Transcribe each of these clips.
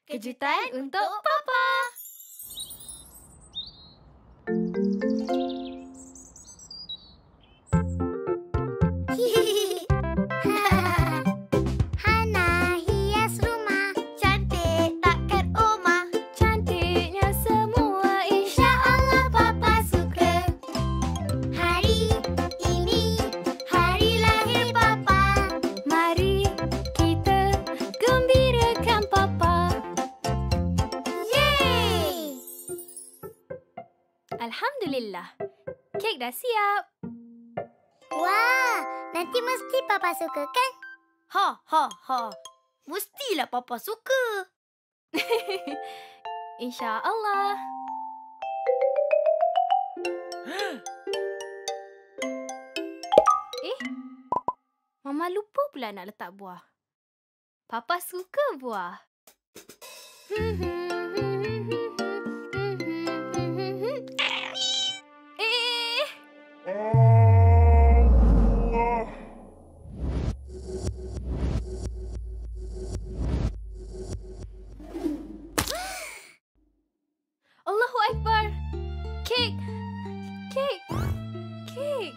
Kejutan untuk Papa. Hana hias rumah, cantik takkan Oma. Cantiknya semua, InsyaAllah Papa suka. Hari ini hari lahir Papa. mari kita gembirakan Papa. Yeay! Alhamdulillah, kek dah siap. Wah, nanti mesti Papa suka kan? Ha, ha, ha. Mestilah Papa suka. InsyaAllah. Mama lupa pula nak letak buah. Papa suka buah. Allahu Akbar. Kek. Kek. Kek.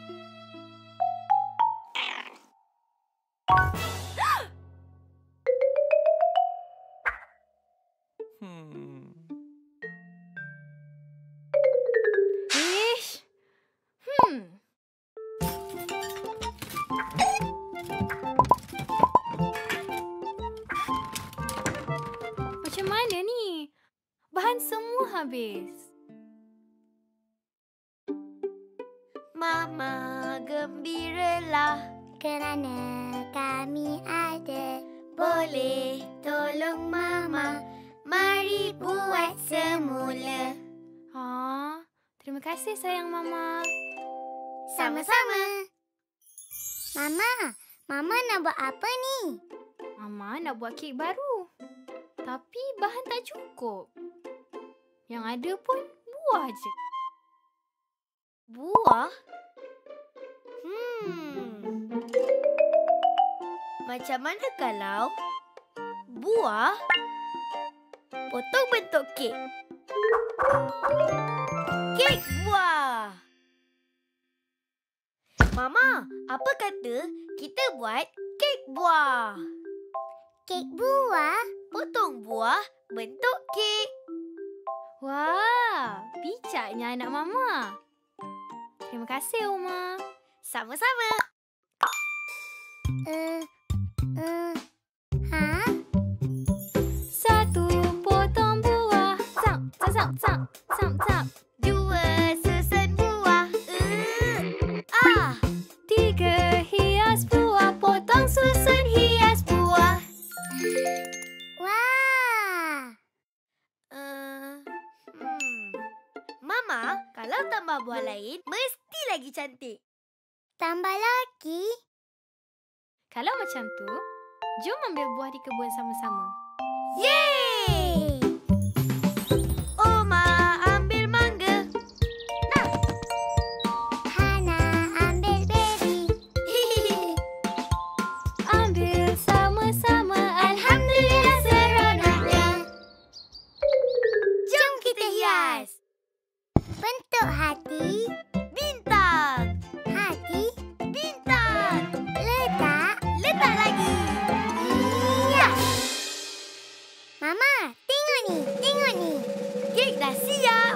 Ish. Macam mana ni? Bahan semua habis. Mama gembiralah. Kerana kami ada. Boleh tolong Mama. Mari buat semula. Terima kasih sayang Mama. Sama-sama. Mama nak buat apa ni? Mama nak buat kek baru. Tapi bahan tak cukup. Yang ada pun buah je. Buah? Macam mana kalau buah potong bentuk kek? Kek buah. Mama, apa kata kita buat kek buah? Kek buah? Potong buah bentuk kek. Wah, bijaknya anak Mama. Terima kasih, Oma. Sama-sama. Satu potong buah. Zap, zap, zap, zap, zap. Dua susun buah. Tiga hias buah. Potong susun hias buah. Wah! Mama, kalau tambah buah lain, mesti lagi cantik. Tambah lagi? Kalau macam tu, jom ambil buah di kebun sama-sama. Yeay! Oma ambil mangga. Hana ambil beri. Ambil sama-sama. Alhamdulillah seronoknya. Jom kita hias. Bentuk hati. Bintang. Hati. Bintang. Letak. Letak lagi. Ya! Mama, tengok ni. Tengok ni. Kek dah siap.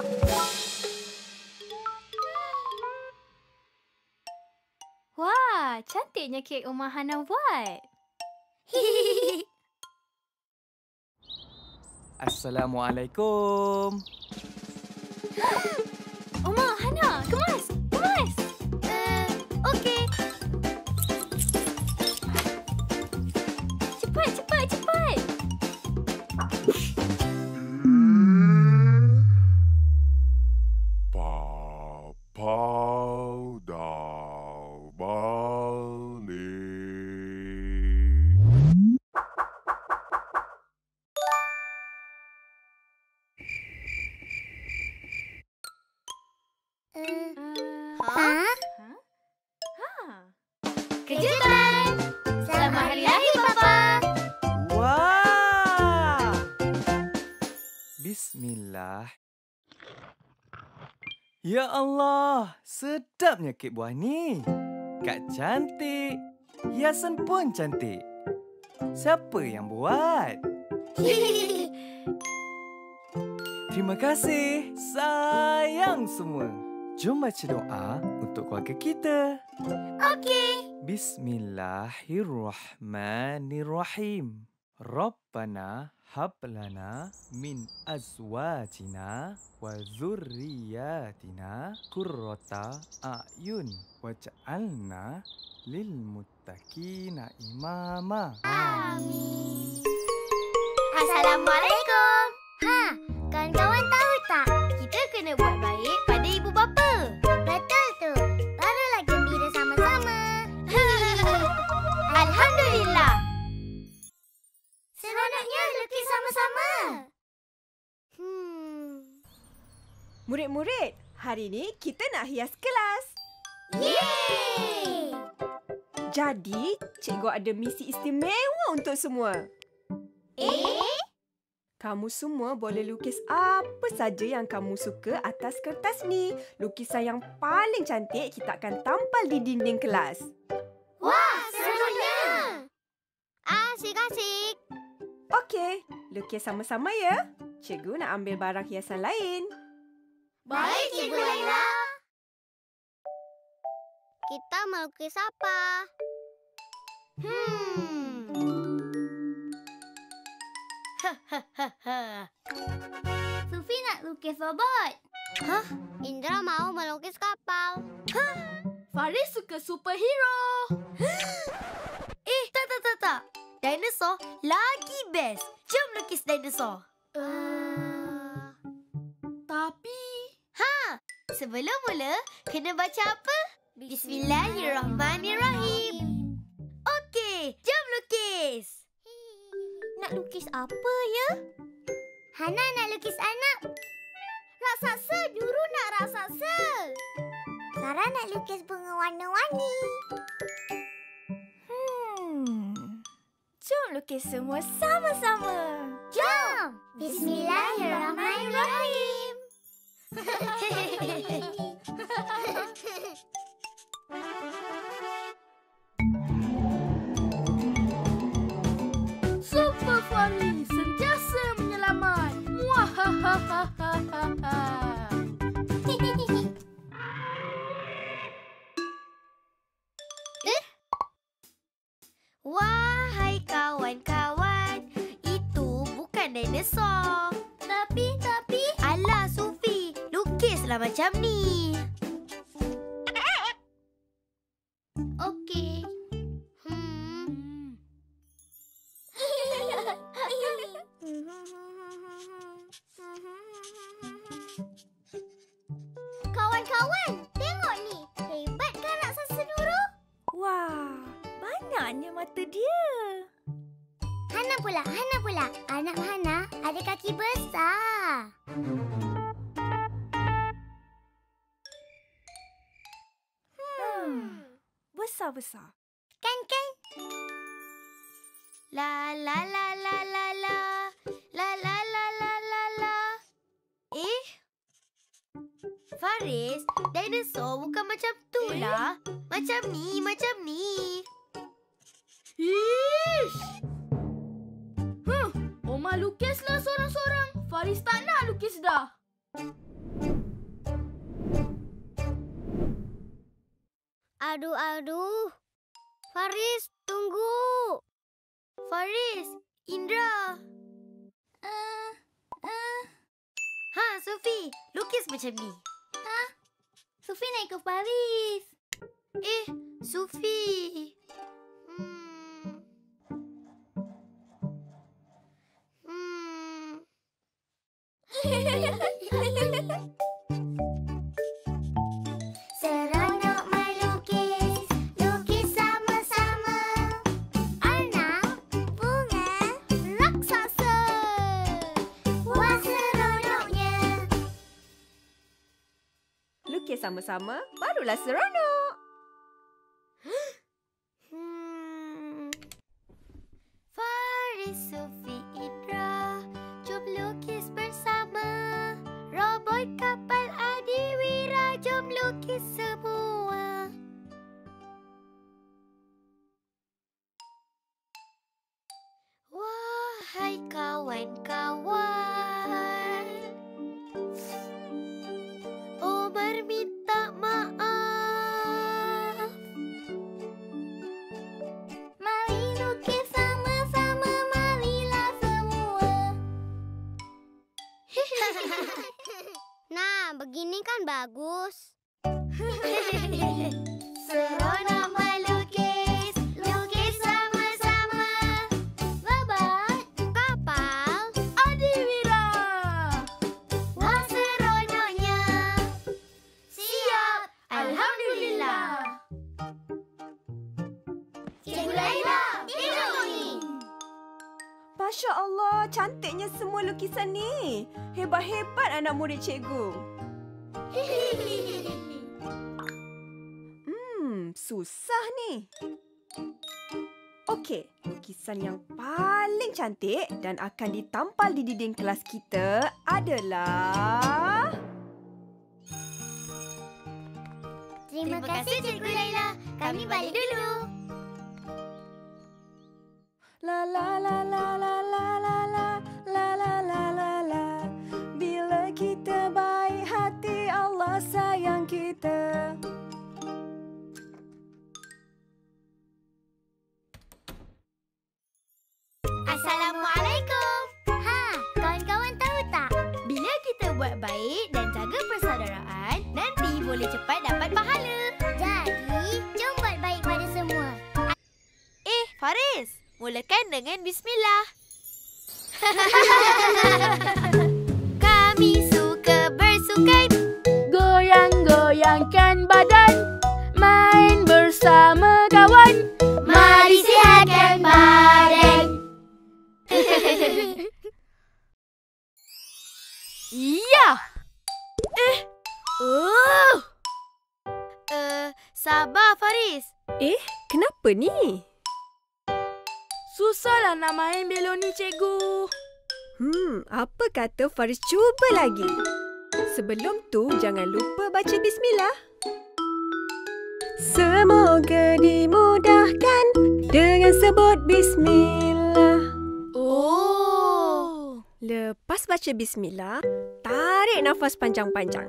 Wah, cantiknya kek Oma Hana buat. Assalamualaikum. Oma Hana, kemas. Kemas. Okey. Cepat, cepat, cepat. Papa dah balik. Hah? Kejutan. Selamat hari lahir, Papa. Wah! Bismillah. Ya Allah, sedapnya kek buah ni. Kak cantik. Hiasan pun cantik. Siapa yang buat? Terima kasih, sayang semua. Jom baca doa untuk keluarga kita. Okey. Bismillahirrahmanirrahim. Rabbana hab lana min azwajina wa dzurriyyatina qurrata a'yun waj'alna lil muttaqina imama. Amin. Assalamualaikum. Kawan-kawan tahu tak? Kita kena buat baik pada ibu bapa. Betul tu. Barulah gembira sama-sama. Alhamdulillah. Seronoknya lukis sama-sama. Murid-murid, hari ini kita nak hias kelas. Yeay! Jadi, cikgu ada misi istimewa untuk semua. Kamu semua boleh lukis apa saja yang kamu suka atas kertas ni. Lukisan yang paling cantik kita akan tampal di dinding kelas. Wah, seronoknya! Asyik-asyik. Okey, lukis sama-sama ya. Cikgu nak ambil barang hiasan lain. Baik, Cikgu Laila. Kita melukis apa? Sufi nak lukis robot. Indra mau melukis kapal. Faris suka superhero. Tak. Dinosaur lagi best. Jom lukis dinosaur. Tapi... Sebelum mula, kena baca apa? Bismillahirrahmanirrahim. Okey, jom lukis. Nak lukis apa ya? Hana nak lukis anak. Raksasa, Duru nak raksasa. Sarah nak lukis bunga warna-warni. Jom lukis semua sama-sama. Jom! Bismillahirrahmanirrahim. Super Faris sentiasa menyelamat. Muahahaha. Wahai kawan-kawan, itu bukan dinosaur. Tapi... Alah, Sufi, lukislah macam ni. Okey. Kawan-kawan, tengok ni. Hebat kan raksasa Duru? Wah, banyaknya mata dia. Hana pula. Anak Hana ada kaki besar. Besar-besar. Kan? La la la la la la. La la la la la la. Faris, dinosaur bukan macam tu lah. Macam ni. Ish! Oma lukislah seorang-seorang. Faris tak nak lukis dah. Aduh. Faris, tunggu. Faris, Indra. Sufi, lukis macam ni. Sufi nak ikut Faris. Sufi. Seronok melukis, lukis sama-sama. Anak, bunga, raksasa. Wah, seronoknya. Lukis sama-sama, barulah seronok. Faris, Sufi, Indra, jom lukis bersama. kawan-kawan. Omar minta maaf. Mari lukis sama-sama, marilah semua. Nah, begini kan bagus. Seronok melukis, lukis sama-sama. Babat, kapal, Adiwira. Wah, seronoknya. Siap. Alhamdulillah. Cikgu Laila, tengok ni. Masya Allah, cantiknya semua lukisan ni. Hebat-hebat anak murid cikgu. Susah ni. Okey, lukisan yang paling cantik dan akan ditampal di dinding kelas kita adalah... Terima kasih Cikgu Laila. Kami balik dulu. La la la la la la la la la la la la la. Bila kita baik hati, Allah sayang kita. Assalamualaikum. Kawan-kawan tahu tak? Bila kita buat baik dan jaga persaudaraan, nanti boleh cepat dapat pahala. Jadi, jom buat baik pada semua. Faris, mulakan dengan bismillah. Kami suka bersukan, Goyang-goyangkan badan, main bersama kawan. mari sihatkan badan. Ya! Sabar Faris. Kenapa ni? Susahlah nak main belon ni, cikgu. Apa kata Faris cuba lagi? Sebelum tu, jangan lupa baca bismillah. Semoga dimudahkan dengan sebut bismillah. Oh. Lepas baca bismillah, tarik nafas panjang-panjang.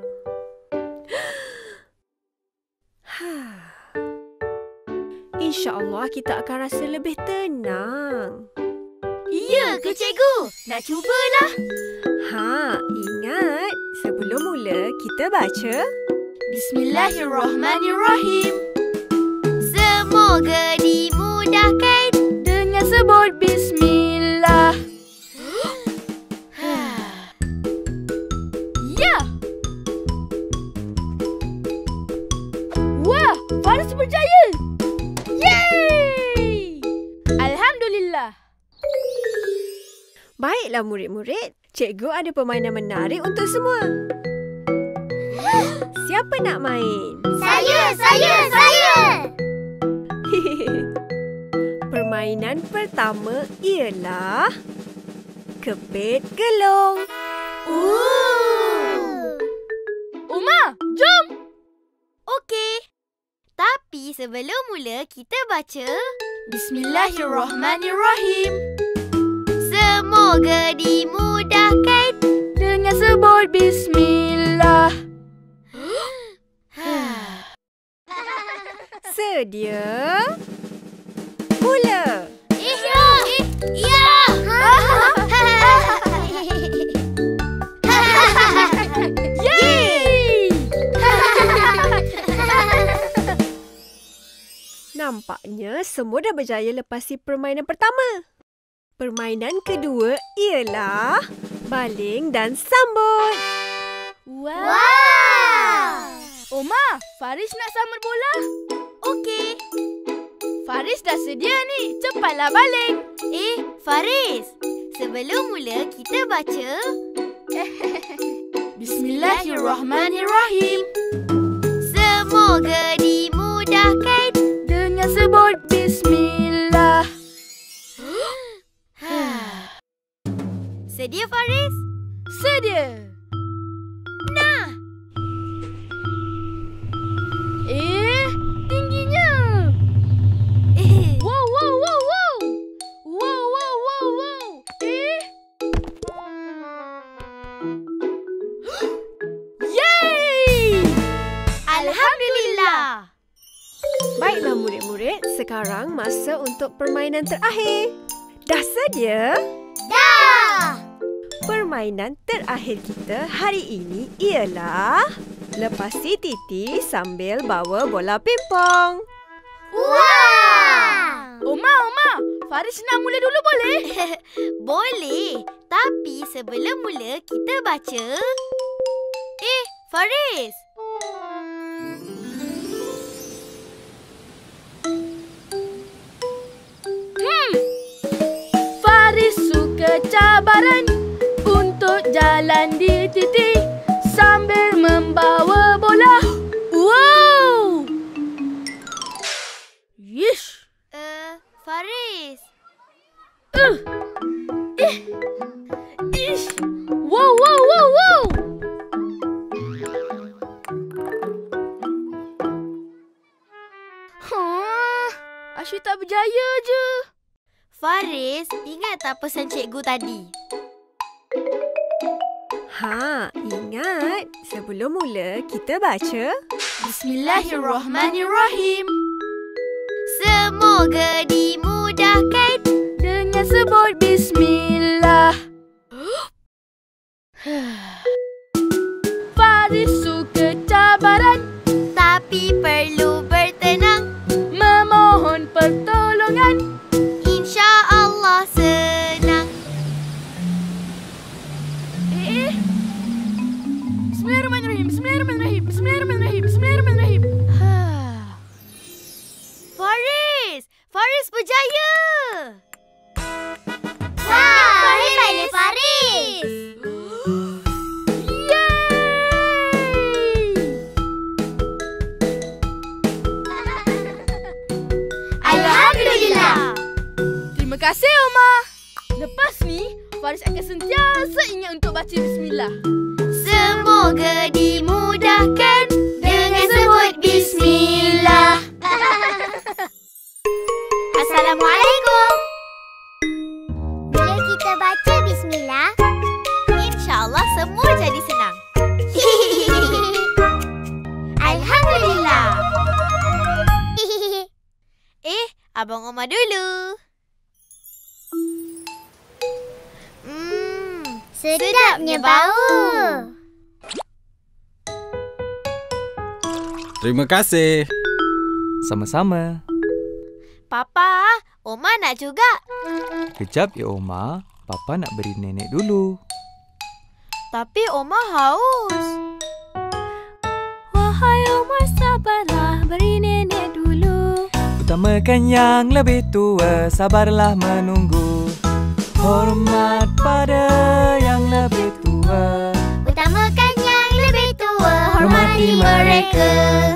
InsyaAllah kita akan rasa lebih tenang. Ya ke cikgu? Nak cubalah. Ingat, sebelum mula kita baca Bismillahirrahmanirrahim. Semoga dimudahkan Dengan sebut bismillah. Ya! Wah, Faris berjaya! Yeay! Alhamdulillah. Baiklah murid-murid, cikgu ada permainan menarik untuk semua. Siapa nak main? Saya! Permainan pertama ialah kepit gelong. Uma, jom! Okey. Tapi sebelum mula kita baca Bismillahirrahmanirrahim. Semoga dimudahkan Dengan sebut bismillah. Sedia? Mula! Ya! Yeay! Nampaknya semua dah berjaya lepasi permainan pertama. Permainan kedua ialah baling dan sambut. Wow! Oma, Faris nak sambut bola? Okey. Faris dah sedia ni. Cepatlah baling. Faris. Sebelum mula kita baca Bismillahirrahmanirrahim. Semoga dimudahkan Dengan sebut bismillah. Sedia Faris? Sedia. Nah. Tingginya. Wow, wow, wow, wow. Wow, wow, wow, wow. Sekarang masa untuk permainan terakhir. Dah sedia? Dah! Permainan terakhir kita hari ini ialah lepasi titi sambil bawa bola pingpong. Wah! Oma, Faris nak mula dulu boleh? Boleh. Tapi sebelum mula, kita baca. Faris. Faris suka cabaran untuk jalan di titi sambil membawa bola. Wow! Yish! Faris. Ish! Wow! Asyik tak berjaya je. Faris, ingat tak pesan cikgu tadi? Ingat. Sebelum mula, kita baca. Bismillahirrahmanirrahim. Semoga dimudahkan. Dengan sebut bismillah. Faris suka cabaran, Tapi perlu bertenang. memohon pertolongan. InsyaAllah senang. Bismillahirrahmanirrahim. Faris berjaya. Wah, hebatnya Faris! Alhamdulillah. Terima kasih, Oma. Lepas ni, Faris akan sentiasa ingat untuk baca bismillah. Semoga dimudahkan dengan sebut bismillah. Assalamualaikum. Bila kita baca bismillah, InsyaAllah semua jadi senang. Alhamdulillah. Abang Omar dulu. sedapnya bau. Terima kasih. Sama-sama. Papa, Oma nak juga. Kejap ya Oma, Papa nak beri nenek dulu. Tapi Oma haus. Wahai Oma, sabarlah, beri nenek dulu. Utamakan yang lebih tua, sabarlah menunggu. Hormat pada yang lebih tua. Utamakan yang lebih tua, Hormati mereka.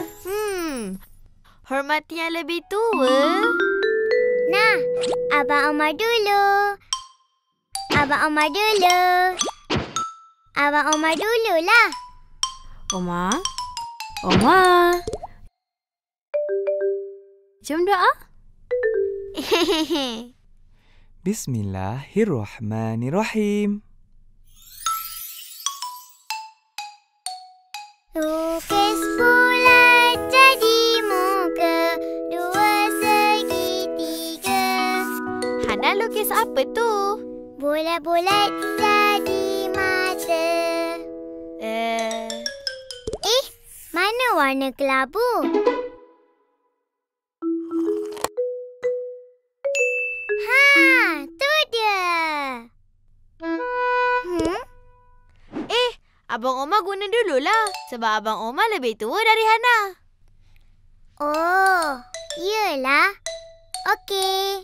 Hormati yang lebih tua. Nah, Abang Omar dulu. Abang Omar dulu. Abang Omar dululah. Oma? Oma? Jom doa. Bismillahirrahmanirrahim. Lukis bulat jadi muka, dua segitiga. Hana lukis apa tu? Bulat-bulat jadi mata. Mana warna kelabu? Tu dia. Abang Oma guna dululah. Sebab Abang Oma lebih tua dari Hana. Oh, iyalah. Okey.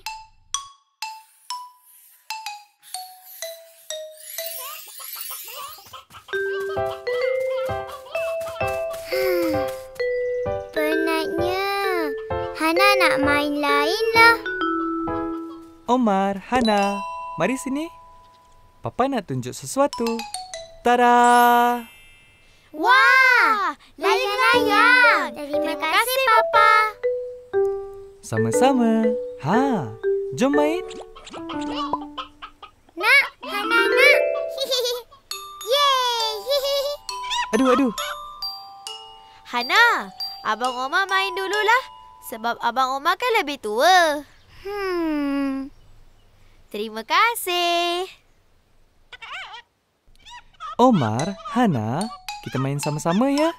Penatnya. Hana nak main lain lah. Omar, Hana, mari sini. Papa nak tunjuk sesuatu. Tada! Wah, layang-layang. Terima kasih, Papa. Sama-sama. Jom main. Nak, Hana nak. Yeay. Aduh. Hana, Abang Oma main dululah. Sebab Abang Omar kan lebih tua. Terima kasih. Omar, Hana, kita main sama-sama ya.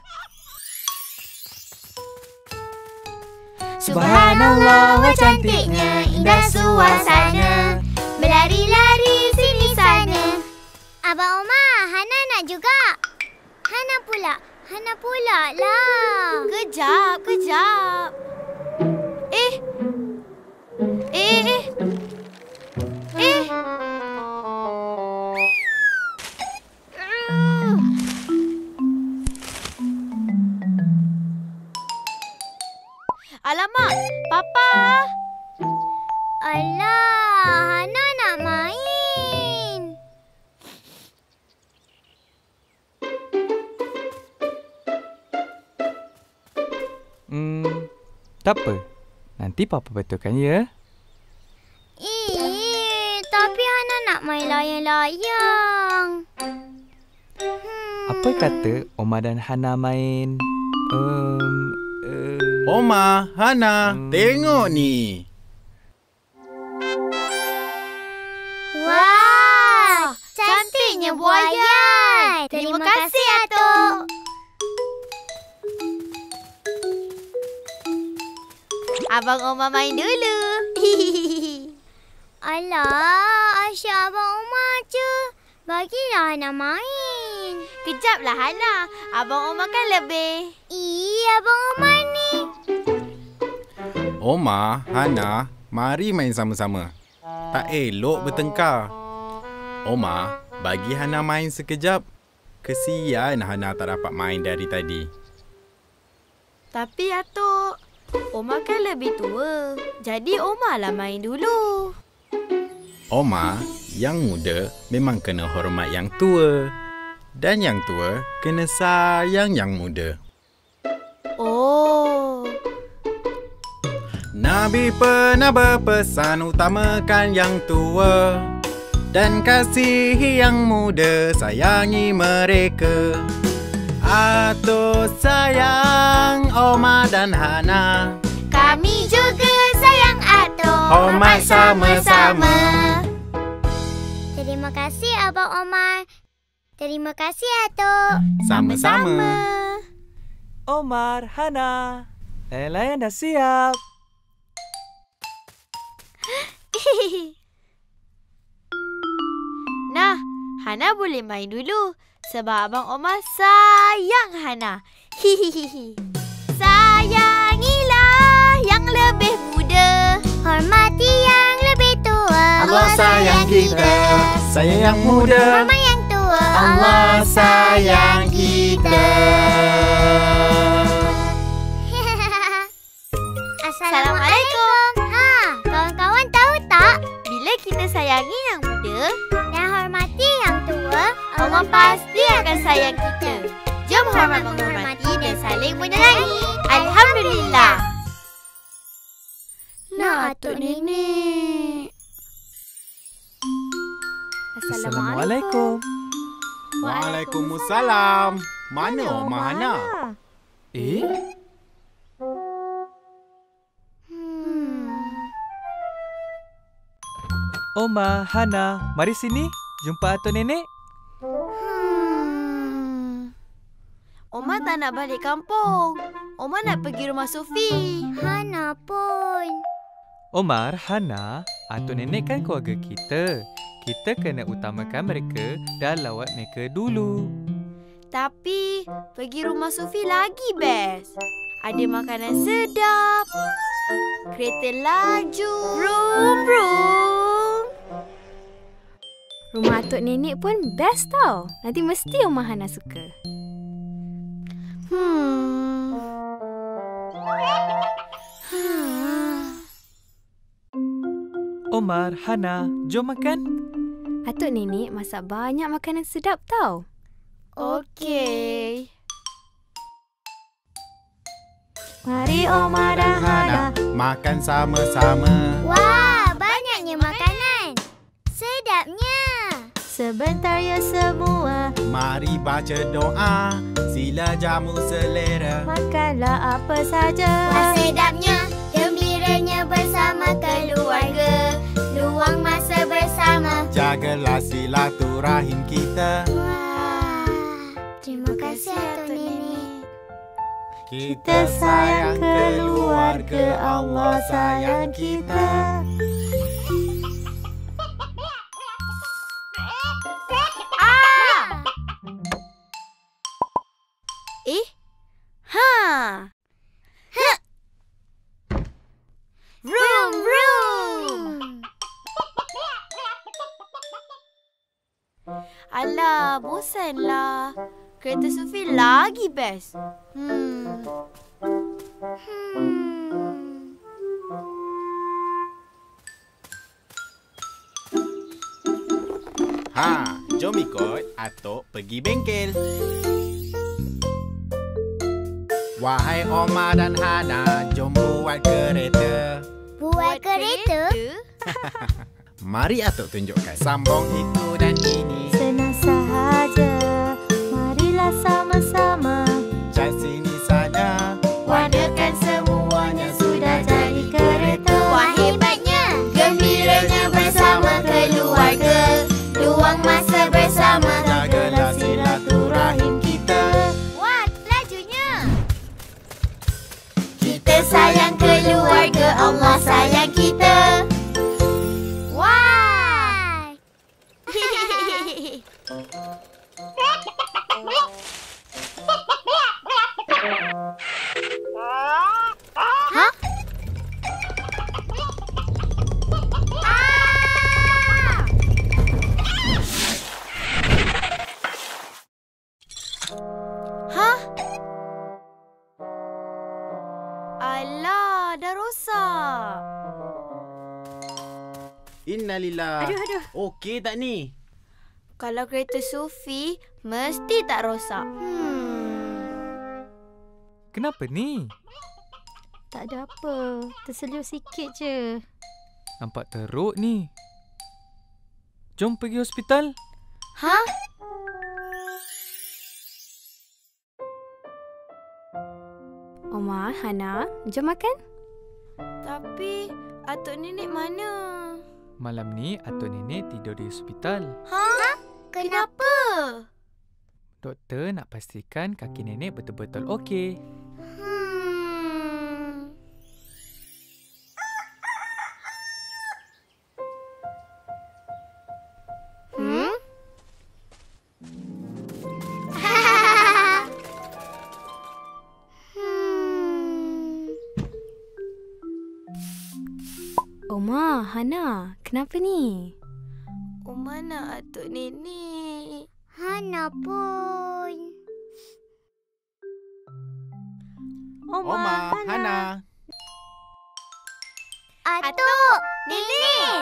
Subhanallah, wah cantiknya, indah suasana. Berlari-lari sini sana. Abang Omar, Hana nak juga. Hana pula lah. Kejap. Alamak, Papa. Alah, Hana nak main. Tak apa. Nanti Papa betulkan ya. Tapi Hana nak main layang-layang. Apa kata Omar dan Hana main? Omar, Hana, tengok ni. Wah, cantiknya buaya. Terima kasih, Atuk. Abang Omar main dulu. Alah, asyik Abang Omar je. Bagilah Hana main. Kejaplah Hana. Abang Omar kan lebih. Abang Omar ni. Omar, Hana, mari main sama-sama. Tak elok bertengkar. Omar, bagi Hana main sekejap. Kesian Hana tak dapat main dari tadi. Tapi Atuk, Omar kan lebih tua. Jadi Omar lah main dulu. Omar, yang muda memang kena hormat yang tua. Dan yang tua kena sayang yang muda. Oh. Nabi pernah berpesan utamakan yang tua dan kasihi yang muda, sayangi mereka. Atuk sayang Omar dan Hana. Kami juga sayang Atuk. Hormat sama-sama. Terima kasih Abang Omar. Terima kasih Atuk. Sama-sama. Omar, Hana, layang-layang dah siap. Nah, Hana boleh main dulu sebab Abang Omar sayang Hana. Hihihi. Sayangilah yang lebih muda. Hormati yang lebih tua. Allah sayang kita, sayang yang muda. Hormat yang tua. Allah sayang kita. Assalamualaikum. Kawan-kawan tahu tak? Bila kita sayangi yang muda Dan hormati yang tua, Allah pasti akan sayang kita. Jom hormat menghormati dan saling menyayangi. Alhamdulillah. Nak Atuk Nenek. Assalamualaikum. Waalaikumsalam. Mana Omar, Hana? Omar, Hana, mari sini. Jumpa Atuk Nenek. Omar tak nak balik kampung. Omar nak pergi rumah Sufi. Hana pun. Omar, Hana, Atuk Nenek kan keluarga kita. Kita kena utamakan mereka dan lawat mereka dulu. Tapi pergi rumah Sufi lagi best. Ada makanan sedap. Kereta laju. Vroom vroom. Rumah Atuk Nenek pun best tau. Nanti mesti Omar Hana suka. Omar, Hana, jom makan. Atuk Nenek masak banyak makanan sedap tau. Okey. Mari Omar dan Hana. Makan sama-sama. Wah, banyaknya makanan. Sedapnya. Sebentar ya semua. Mari baca doa. Sila jamu selera. Makanlah apa saja. Wah, sedapnya. Gembiranya bersama keluarga, luang masa bersama. Jagalah silaturahim kita. Wah, terima kasih Atuk Nenek. Kita sayang keluarga, Allah sayang kita. Vroom, vroom. Alah, bosanlah. Kereta Sufi lagi best. Jom ikut Atuk pergi bengkel. Wahai Omar dan Hana, jom buat kereta. Buat kereta? Mari Atuk tunjukkan. Sambung itu dan ini. Senang sahaja, marilah sama-sama. Cat sini saja. Warnakan semuanya sudah jadi kereta. Wah, hebatnya. Gembiranya bersama keluarga, luang masa bersama. Jagalah silaturahim kita. Wah, lajunya. Kita sayang keluarga, Allah sayang kita. Wah. Hah? Hah? Alah, dah rosak. Innalillah. Aduh. Okey tak ni? Kalau kereta Sufi, mesti tak rosak. Kenapa ni? Tak ada apa, terselir sikit je. Nampak teruk ni. Jom pergi hospital. Hah? Omar, Hana, jom makan. Tapi Atuk Nenek mana? Malam ni Atuk Nenek tidur di hospital. Hah? Kenapa? Doktor nak pastikan kaki nenek betul-betul okey. Omar, Hana, kenapa ni? Mana Atuk Nenek? Hana pun. Omar, Hana. Atuk, Nenek.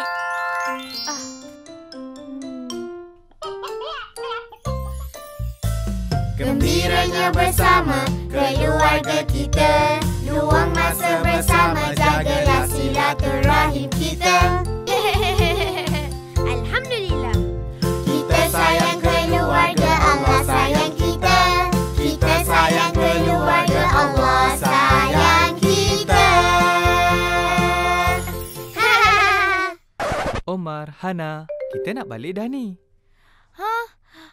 Gembiranya bersama keluarga kita, luang masa bersama, jagalah silaturahim kita. Alhamdulillah. Kita sayang keluarga, Allah sayang kita. Kita sayang keluarga, Allah sayang kita. Omar, Hana, kita nak balik dah ni. Hah?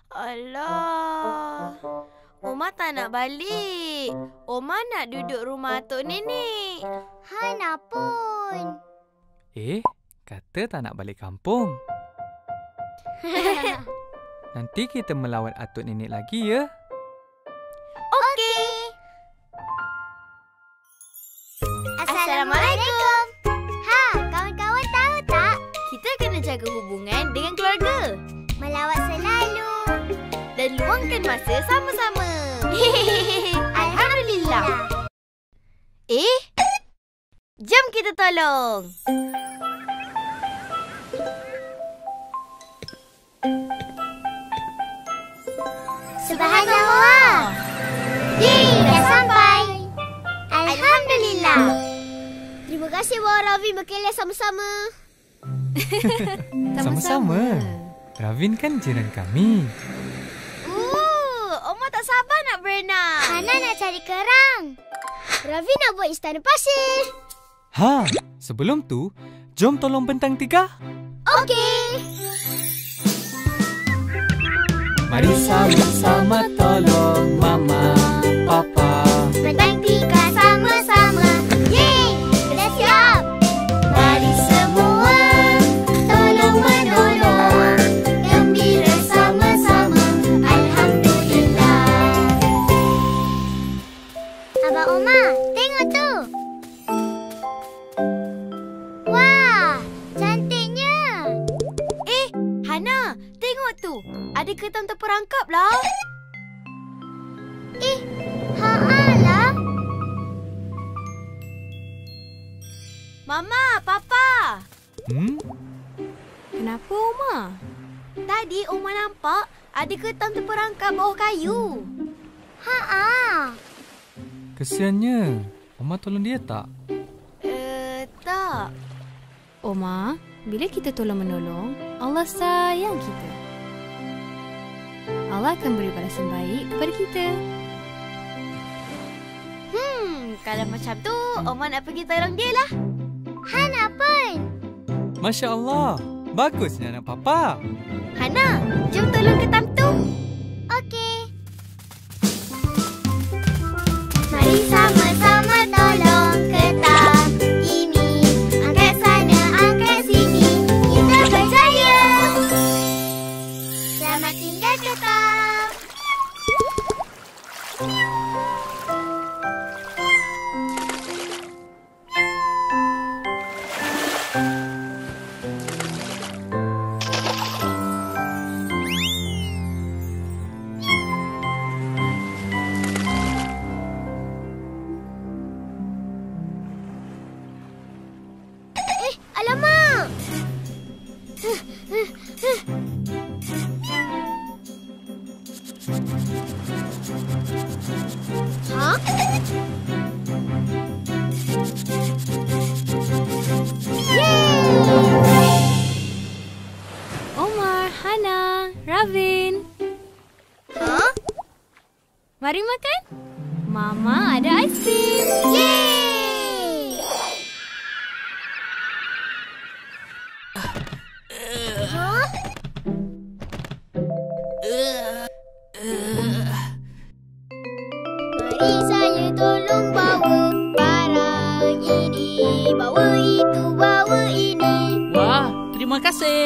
Alah. Oma tak nak balik. Oma nak duduk rumah Atuk Nenek. Hana pun. Kata tak nak balik kampung. Nanti kita melawat Atuk Nenek lagi ya. Okey. Assalamualaikum. Kawan-kawan tahu tak? Kita kena jaga hubungan dengan keluarga. Melawat selalu. Dan luangkan masa sama-sama. Alhamdulillah. Jom kita tolong. Subhanallah. Dah sampai. Alhamdulillah. Terima kasih Wak Ravi berkelas sama-sama. Sama-sama. Ravin kan jiran kami. Oma tak sabar nak berenang. Hana nak cari kerang. Ravi nak buat istana pasir. Sebelum tu, jom tolong bentang 3. Okey. Mari sama-sama tolong Mama, Papa. Bentang 3 sama-sama. Yeay, dah siap. Mari semua tolong menolong. Gembira sama-sama. Alhamdulillah. Abang Omar, tengok tu. Wah, cantiknya. Hana, tengok tu. Ada ketam terperangkap lah. Haalah. Mama, Papa. Kenapa, Oma? Tadi Oma nampak ada ketam terperangkap bawah kayu. Kesiannya. Oma tolong dia tak? Tak. Oma, bila kita tolong-menolong, Allah sayang kita. Allah akan beri balasan baik kepada kita. Kalau macam tu, Oma nak pergi tolong dia lah. Hana pun. Masya Allah. Bagusnya anak Papa. Hana, jom tolong ketam tu. Okey. Mari sama-sama tolong ketam ini. Angkat sana, angkat sini. Kita berjaya. Selamat tinggal ketam. Alamak! Omar, Hana, Ravin. Mari makan. Mama ada aiskrim. Yeay! Mari saya tolong bawa barang ini. Bawa itu, bawa ini. Wah, terima kasih.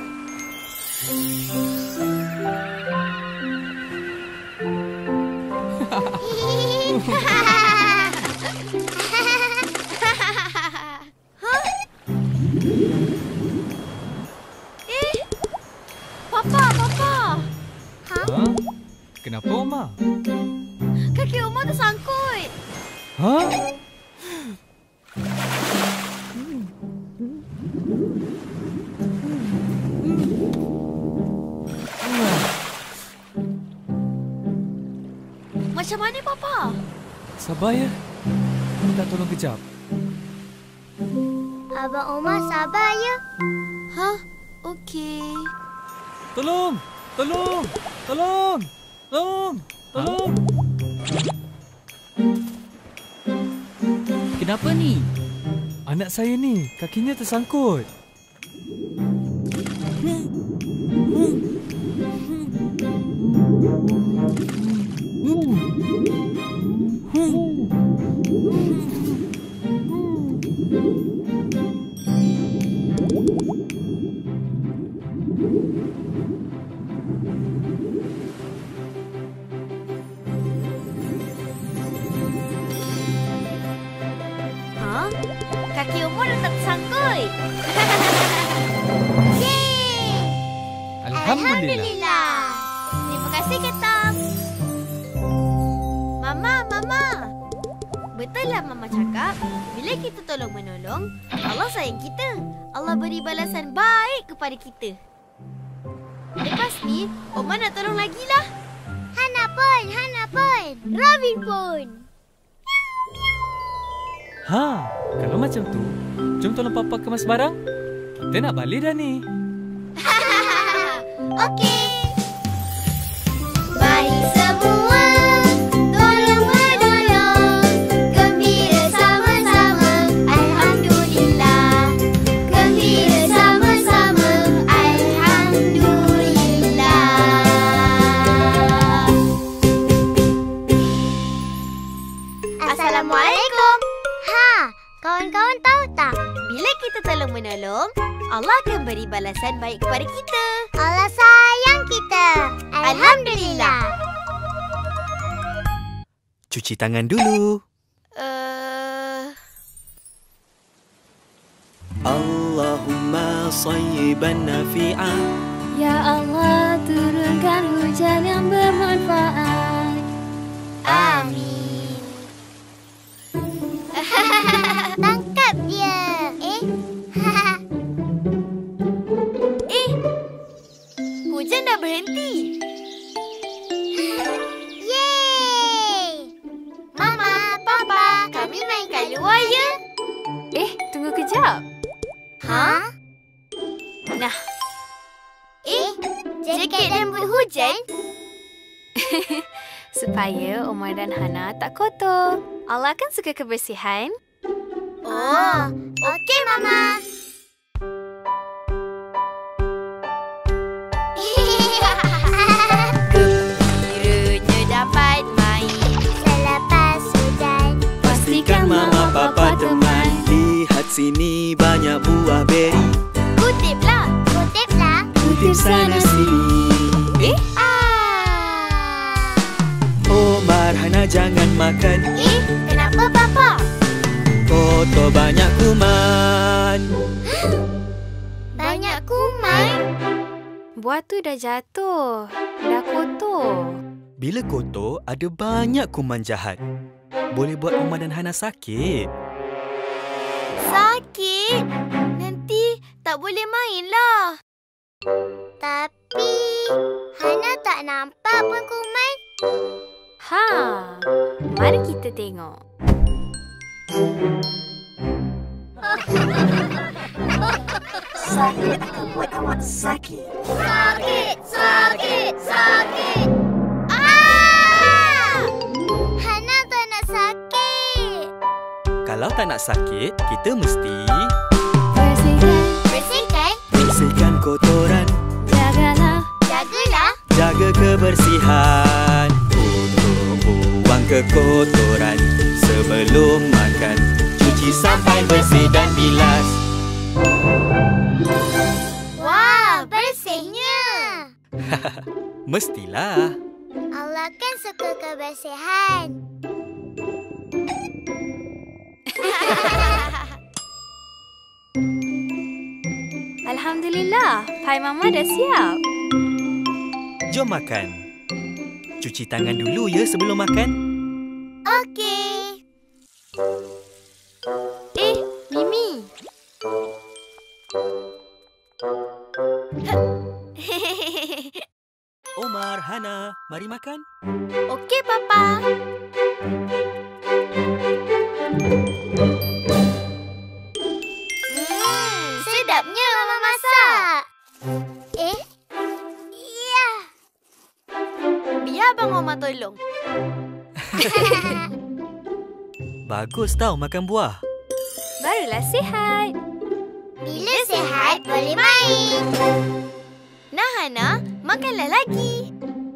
Papa. Kenapa, Oma? Kaki Oma tersangkut. Macam mana, Papa? Sabar ya. Minta tolong kejap. Abang Omar sabar ya. Okey. Tolong! Kenapa ni? Anak saya ni, kakinya tersangkut. Kaki Oma dah tak tersangkut. Yeay! Alhamdulillah. Terima kasih, ketam. Mama. Betul lah Mama cakap. Bila kita tolong-menolong, Allah sayang kita. Allah beri balasan baik kepada kita. Lepas ni, Oma nak tolong lagi lah. Hana pun. Ravin pun. Kalau macam tu, jom tolong Papa kemas barang. Kita nak balik dah ni. Okey. Mari semua tolong menolong. Gembira sama-sama. Alhamdulillah. Allah akan beri balasan baik kepada kita. Allah sayang kita. Alhamdulillah. Cuci tangan dulu. Allahumma sayyiban nafi'an. Ya Allah, turunkan hujan yang bermanfaat. Amin. Tangkap dia. Hujan dah berhenti. Yeay! Mama, Papa, kami main kat luar ya? Tunggu kejap. Ha? Nah, Jaket dan boot hujan? supaya Omar dan Hana tak kotor. Allah kan suka kebersihan. Oh, okey Mama. Gembiranya dapat main. Selepas hujan, Pastikan Mama Papa teman. Lihat sini banyak buah beri. Kutiplah. kutiplah. Kutip sana sini. Omar, Hana jangan makan. Kenapa Papa? Kotor banyak kuman. Banyak kuman. Buah tu dah jatuh. Dah kotor. Bila kotor, ada banyak kuman jahat. Boleh buat Omar dan Hana sakit. Sakit? Nanti tak boleh main lah. Tapi Hana tak nampak pun kuman. Mari kita tengok. Sakit akan buat awak sakit. Sakit. Hana tak nak sakit. Kalau tak nak sakit, kita mesti bersihkan kotoran. Jagalah. Jaga kebersihan. Untuk buang kekotoran sebelum makan. Cuci sampai bersih dan bilas. Wah, bersihnya. Mestilah. Allah kan suka kebersihan. Alhamdulillah, pai Mama dah siap. Jom makan. Cuci tangan dulu ya sebelum makan. Okey. Mimi. Omar, Hana, mari makan. Okey, Papa. Sedapnya Mama masak. Ya. Biar Abang Omar tolong. Bagus tau makan buah. Barulah sihat. Bila sihat, boleh main. Nah, Hana, makanlah lagi.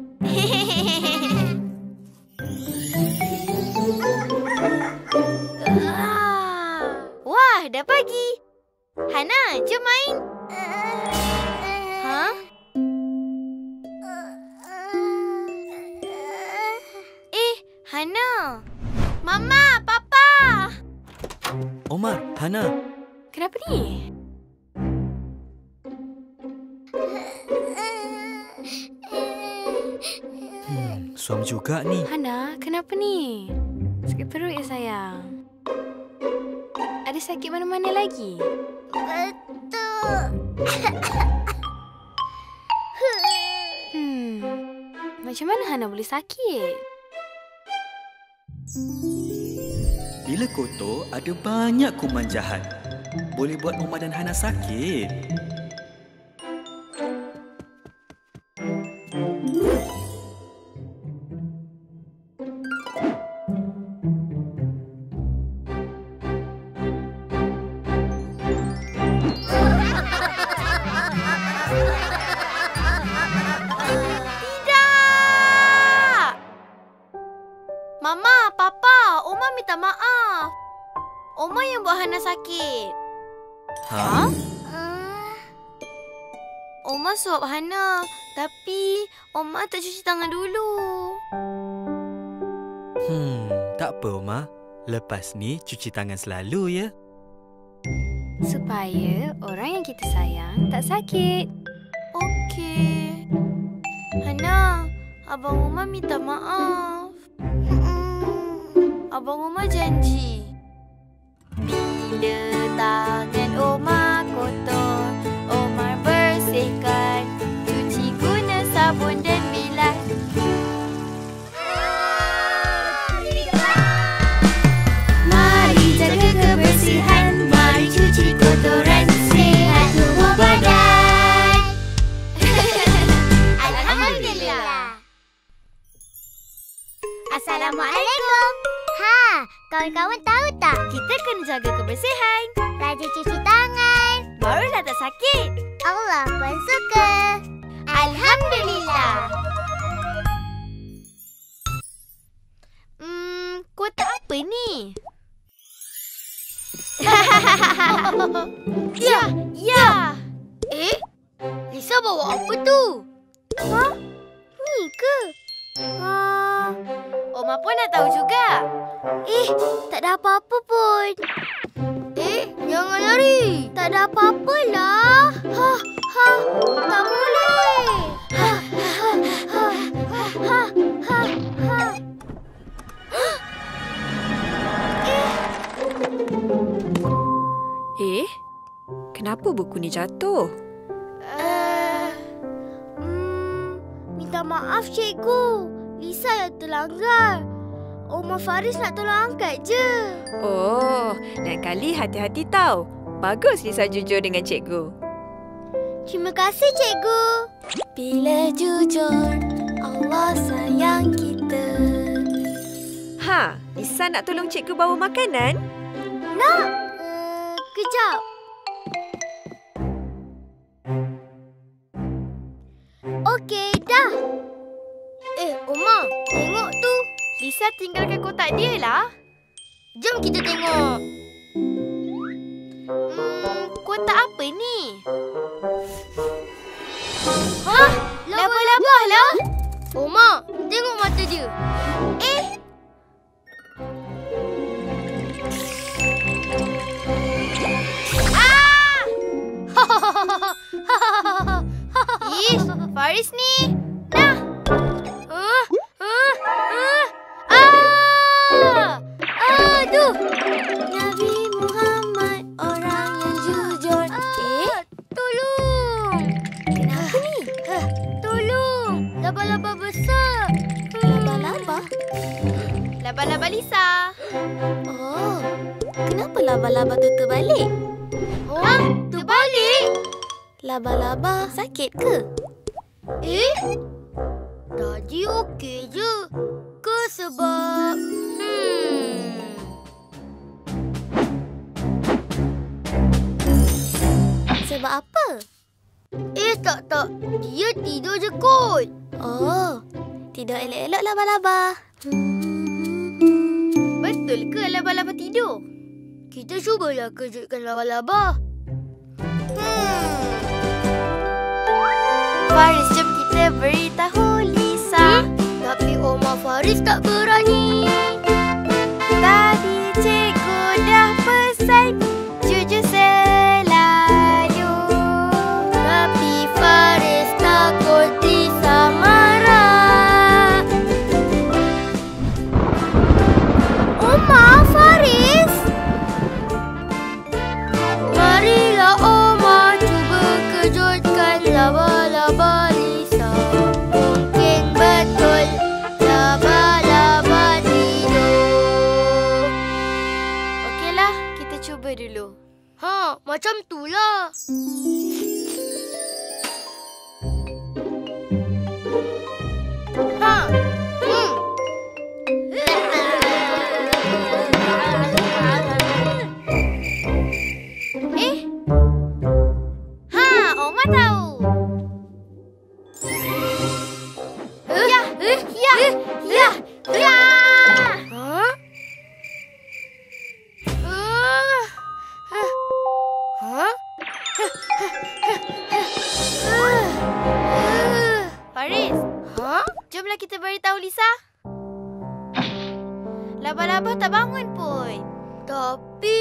Wah, dah pagi. Hana, jom main. Ha? Hana. Mama, Papa. Omar, Hana, Kenapa ni? suam juga ni. Hana, kenapa ni? Sakit perut ya sayang. Ada sakit mana-mana lagi? Betul. Macam mana Hana boleh sakit? Bila kotor, ada banyak kuman jahat. Boleh buat Omar dan Hana sakit. Mama, Papa, Omar minta maaf. Omar yang buat Hana sakit. Ha? Oma suap Hana. Tapi Oma tak cuci tangan dulu. Tak apa, Oma. Lepas ni cuci tangan selalu ya. Supaya orang yang kita sayang tak sakit. Okey. Hana, Abang Oma minta maaf. Abang Oma janji. Bila tangan Oma kotor, Oma bersihkan. Cuci guna sabun dan bilas. Mari jaga kebersihan. Mari cuci kotoran. Sihat tubuh badan. Alhamdulillah. Assalamualaikum. Kawan-kawan tahu tak? Kita kena jaga kebersihan. Rajin cuci tangan. Barulah tak sakit. Allah pun suka. Alhamdulillah. Kotak apa ni? Ya. Lisa bawa apa tu? Ni ke? Oma pun nak tahu juga. Tak ada apa-apa pun. Jangan lari. Tak ada apa-apa lah. Tak boleh. Kenapa buku ni jatuh? Minta maaf, cikgu. Lisa yang terlanggar. Oma Faris nak tolong angkat je. Oh, lain kali hati-hati tau. Bagus Lisa jujur dengan cikgu. Terima kasih, cikgu. Bila jujur, Allah sayang kita. Lisa nak tolong cikgu bawa makanan? Nak? Kejap. Okey, dah. Oma, tengok tu. Lisa tinggalkan kotak dia lah. Jom kita tengok. Kotak apa ni? Laba-laba lah. Oma, tengok mata dia. Faris ni. Nah. Aduh. Nabi Muhammad orang yang jujur. Tolong. Kenapa ni? Tolong. Laba-laba besar. Laba-laba? Laba-laba Lisa. Oh. Kenapa laba-laba tu terbalik? Terbalik? Laba-laba sakit ke? Tadi okey je. Ke sebab... Sebab apa? Tak. Dia tidur je kot. Oh, tidur elok-elok laba-laba. Betul ke laba-laba tidur? Kita cubalah kejutkan laba-laba. Faris, jom kita beritahu Lisa. Tapi Oma Faris tak berani. Tadi cikgu dah pesan jujur selalu. Tapi Faris takut Lisa marah. Oma Faris, marilah Oma cuba kejutkan laba-laba Lisa. Mungkin betul laba-laba tidur. Okeylah, kita cuba dulu. Macam itulah. Oma tahu. Ya. Jomlah kita beritahu Lisa. Laba-laba tak bangun pun. Tapi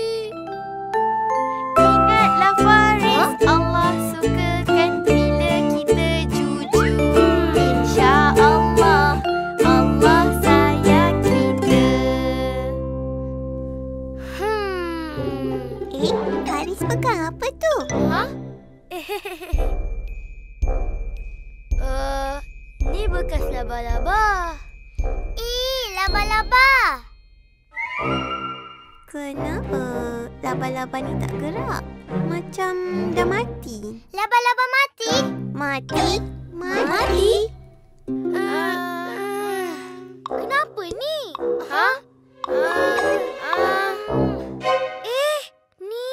ingatlah Faris, Allah sukakan bila kita jujur. InsyaAllah Allah sayang kita. Faris pegang apa tu? Ha? Ni bekas laba-laba. Laba-laba. Kenapa laba-laba ni tak gerak? Macam dah mati. Laba-laba mati? Mati? Kenapa ni? Ha? Ni.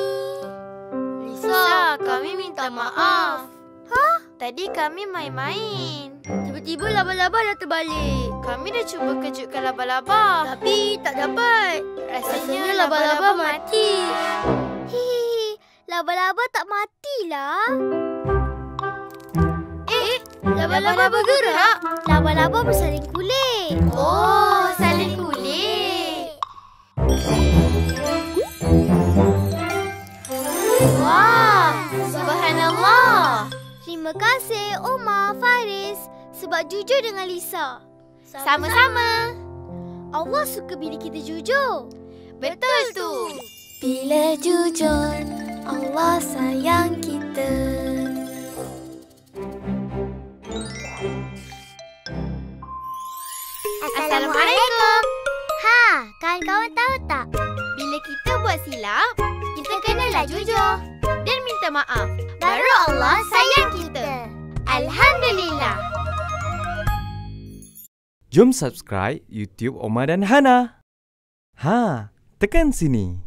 Lisa, kami minta maaf. Tadi kami main-main. Tiba-tiba laba-laba dah terbalik. Kami dah cuba kejutkan laba-laba. Tapi tak dapat. Rasanya laba-laba mati. Laba-laba tak matilah. Laba-laba bergerak. Laba-laba bersalin kulit. Oh, salin kulit. Wah, subhanallah. Terima kasih Omar, Faris sebab jujur dengan Lisa. Sama-sama. Allah suka bila kita jujur. Betul tu. Bila jujur, Allah sayang kita. Assalamualaikum. Kawan-kawan tahu tak? Bila kita buat silap, kita kenalah jujur dan minta maaf. Baru Allah sayang kita. Alhamdulillah. Jom subscribe YouTube Omar dan Hana. Tekan sini.